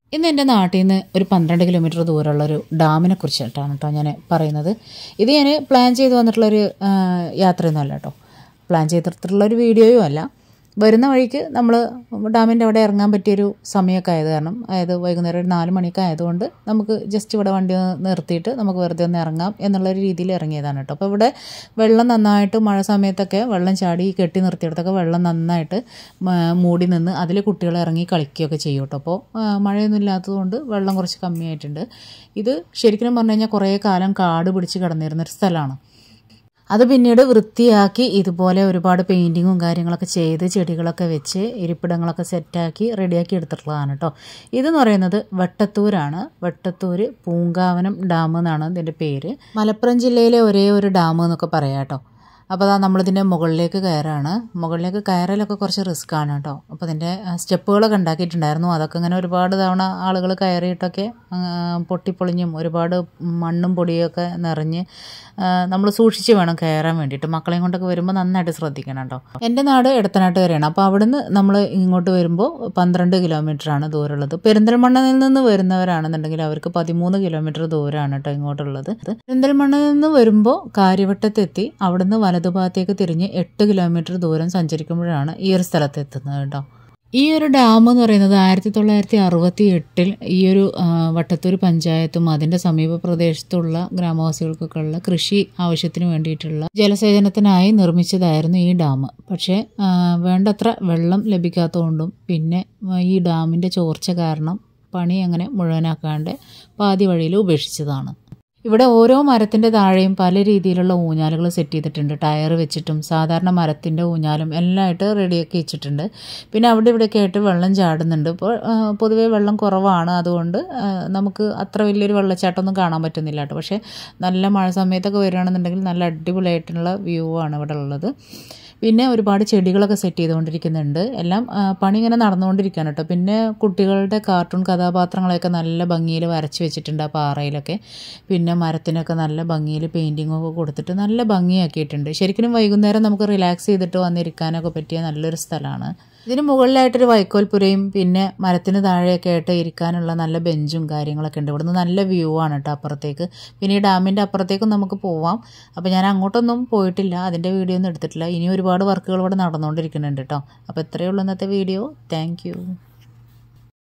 ഇന്ന് എൻ്റെ നാട്ടിൽ നിന്ന് ഒരു 12 കിലോമീറ്റർ ദൂരമുള്ളൊരു ഡാമിനെ കുറിച്ചിട്ടാണ് കേട്ടോ ഞാൻ പറയുന്നത്. ഇത് ഞാൻ പ്ലാൻ ചെയ്ത് വന്നിട്ടുള്ളൊരു യാത്രയൊന്നും അല്ല കേട്ടോ, പ്ലാൻ ചെയ്തിട്ടുള്ളൊരു വീഡിയോയും അല്ല. വരുന്ന വഴിക്ക് നമ്മൾ ഡാമിൻ്റെ അവിടെ ഇറങ്ങാൻ പറ്റിയൊരു സമയമൊക്കെ ആയത് കാരണം, അതായത് വൈകുന്നേരം ഒരു 4 മണിയൊക്കെ ആയതുകൊണ്ട് നമുക്ക് ജസ്റ്റ് ഇവിടെ വണ്ടി നിർത്തിയിട്ട് നമുക്ക് വെറുതെ ഒന്ന് ഇറങ്ങാം എന്നുള്ളൊരു രീതിയിൽ ഇറങ്ങിയതാണ് കേട്ടോ. അപ്പോൾ ഇവിടെ വെള്ളം നന്നായിട്ട് മഴ സമയത്തൊക്കെ വെള്ളം ചാടി കെട്ടി നിർത്തിയിടത്തൊക്കെ വെള്ളം നന്നായിട്ട് മൂടി നിന്ന് അതിൽ കുട്ടികൾ ഇറങ്ങി കളിക്കുകയൊക്കെ ചെയ്യും കേട്ടോ. അപ്പോൾ മഴയൊന്നും ഇല്ലാത്തതുകൊണ്ട് വെള്ളം കുറച്ച് കമ്മിയായിട്ടുണ്ട്. ഇത് ശരിക്കും പറഞ്ഞു കഴിഞ്ഞാൽ കുറേ കാലം കാട് പിടിച്ച് കിടന്നിരുന്നൊരു സ്ഥലമാണ്. അത് പിന്നീട് വൃത്തിയാക്കി ഇതുപോലെ ഒരുപാട് പെയിൻറ്റിങ്ങും കാര്യങ്ങളൊക്കെ ചെയ്ത് ചെടികളൊക്കെ വെച്ച് ഇരിപ്പിടങ്ങളൊക്കെ സെറ്റാക്കി റെഡിയാക്കി എടുത്തിട്ടുള്ളതാണ് കേട്ടോ. ഇതെന്ന് പറയുന്നത് വെട്ടത്തൂരാണ്. വെട്ടത്തൂർ പൂങ്കാവനം ഡാം എന്നാണ് ഇതിൻ്റെ പേര്. മലപ്പുറം ജില്ലയിലെ ഒരേ ഒരു ഡാം എന്നൊക്കെ പറയാം കേട്ടോ. അപ്പോൾ അതാ നമ്മളിതിൻ്റെ മുകളിലേക്ക് കയറാണ്. മുകളിലേക്ക് കയറലൊക്കെ കുറച്ച് റിസ്ക് ആണ് കേട്ടോ. അപ്പോൾ ഇതിൻ്റെ സ്റ്റെപ്പുകളൊക്കെ ഉണ്ടാക്കിയിട്ടുണ്ടായിരുന്നു. അതൊക്കെ ഇങ്ങനെ ഒരുപാട് തവണ ആളുകൾ കയറിയിട്ടൊക്കെ പൊട്ടിപ്പൊളിഞ്ഞും ഒരുപാട് മണ്ണും പൊടിയൊക്കെ നിറഞ്ഞ് നമ്മൾ സൂക്ഷിച്ച് വേണം കയറാൻ വേണ്ടിയിട്ട്. മക്കളെയും കൊണ്ടൊക്കെ വരുമ്പോൾ നന്നായിട്ട് ശ്രദ്ധിക്കണം കേട്ടോ. എൻ്റെ നാട് എടത്തനാട്ടുകരയാണ്. അപ്പോൾ അവിടുന്ന് നമ്മൾ ഇങ്ങോട്ട് വരുമ്പോൾ 12 കിലോമീറ്ററാണ് ദൂരമുള്ളത്. പെരിന്തൽമണ്ണയിൽ നിന്ന് വരുന്നവരാണെന്നുണ്ടെങ്കിൽ അവർക്ക് 13 കിലോമീറ്റർ ദൂരമാണ് കേട്ടോ ഇങ്ങോട്ടുള്ളത്. പെരിന്തൽമണ്ണയിൽ നിന്ന് വരുമ്പോൾ കാര്യവട്ടത്തെത്തി അവിടുന്ന് വലതുഭാഗത്തേക്ക് തിരിഞ്ഞ് 8 കിലോമീറ്റർ ദൂരം സഞ്ചരിക്കുമ്പോഴാണ് ഈ ഒരു സ്ഥലത്ത് എത്തുന്നത് കേട്ടോ. ഈ ഒരു ഡാം എന്ന് പറയുന്നത് 1968 ഈ ഒരു വട്ടത്തൂർ പഞ്ചായത്തും അതിൻ്റെ സമീപ പ്രദേശത്തുള്ള ഗ്രാമവാസികൾക്കൊക്കെ ഉള്ള കൃഷി ആവശ്യത്തിന് വേണ്ടിയിട്ടുള്ള ജലസേചനത്തിനായി നിർമ്മിച്ചതായിരുന്നു ഈ ഡാം. പക്ഷേ വേണ്ടത്ര വെള്ളം ലഭിക്കാത്തതുകൊണ്ടും പിന്നെ ഈ ഡാമിൻ്റെ ചോർച്ച കാരണം പണി അങ്ങനെ മുഴുവനാക്കാണ്ട് പാതി വഴിയിൽ ഉപേക്ഷിച്ചതാണ്. ഇവിടെ ഓരോ മരത്തിൻ്റെ താഴെയും പല രീതിയിലുള്ള ഊഞ്ഞാലുകൾ സെറ്റ് ചെയ്തിട്ടുണ്ട്. ടയർ വെച്ചിട്ടും സാധാരണ മരത്തിൻ്റെ ഊഞ്ഞാലും എല്ലാമായിട്ട് റെഡിയാക്കി വെച്ചിട്ടുണ്ട്. പിന്നെ അവിടെ ഇവിടെയൊക്കെ ആയിട്ട് വെള്ളം ചാടുന്നുണ്ട്. ഇപ്പോൾ പൊതുവേ വെള്ളം കുറവാണ്, അതുകൊണ്ട് നമുക്ക് അത്ര വലിയൊരു വെള്ളച്ചാട്ടമൊന്നും കാണാൻ പറ്റുന്നില്ല കേട്ടോ. പക്ഷേ നല്ല മഴ സമയത്തൊക്കെ വരികയാണെന്നുണ്ടെങ്കിൽ നല്ല അടിപൊളിയായിട്ടുള്ള വ്യൂ ആണ് ഇവിടെ ഉള്ളത്. പിന്നെ ഒരുപാട് ചെടികളൊക്കെ സെറ്റ് ചെയ്തുകൊണ്ടിരിക്കുന്നുണ്ട്. എല്ലാം പണി ഇങ്ങനെ നടന്നുകൊണ്ടിരിക്കുകയാണ് കേട്ടോ. പിന്നെ കുട്ടികളുടെ കാർട്ടൂൺ കഥാപാത്രങ്ങളെയൊക്കെ നല്ല ഭംഗിയിൽ വരച്ച് വെച്ചിട്ടുണ്ട് ആ പാറയിലൊക്കെ. പിന്നെ മരത്തിനൊക്കെ നല്ല ഭംഗിയിൽ പെയിൻറ്റിങ്ങൊക്കെ കൊടുത്തിട്ട് നല്ല ഭംഗിയാക്കിയിട്ടുണ്ട്. ശരിക്കും വൈകുന്നേരം നമുക്ക് റിലാക്സ് ചെയ്തിട്ട് വന്നിരിക്കാനൊക്കെ പറ്റിയ നല്ലൊരു സ്ഥലമാണ്. ഇതിന് മുകളിലായിട്ടൊരു വൈക്കോൽപ്പുരയും പിന്നെ മരത്തിന് താഴെയൊക്കെ ആയിട്ട് ഇരിക്കാനുള്ള നല്ല ബെഞ്ചും കാര്യങ്ങളൊക്കെ ഉണ്ട്. ഇവിടുന്ന് നല്ല വ്യൂ ആണ് കേട്ടോ അപ്പുറത്തേക്ക്. പിന്നെ ഈ ഡാമിൻ്റെ അപ്പുറത്തേക്കും നമുക്ക് പോവാം. അപ്പോൾ ഞാൻ അങ്ങോട്ടൊന്നും പോയിട്ടില്ല, അതിൻ്റെ വീഡിയോ ഒന്നും എടുത്തിട്ടില്ല. ഇനി ഒരുപാട് വർക്കുകൾ ഇവിടെ നടന്നുകൊണ്ടിരിക്കുന്നുണ്ട് കേട്ടോ. അപ്പോൾ ഇത്രയേ ഉള്ളൂ ഇന്നത്തെ വീഡിയോ. താങ്ക്